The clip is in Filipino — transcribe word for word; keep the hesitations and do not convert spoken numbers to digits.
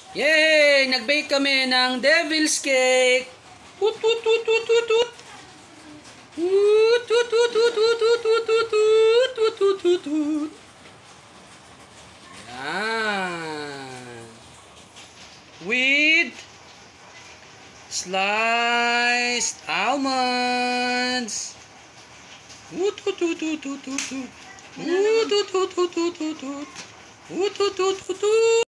Yay! Nag-bake kami ng devil's cake. Tut tut tut tut tut tut. Tut tut tut tut tut tut tut tut tut tut tut. Yan. With sliced almonds. Tut tut tut tut tut tut. Tut tut tut tut tut tut. Tut tut tut tut.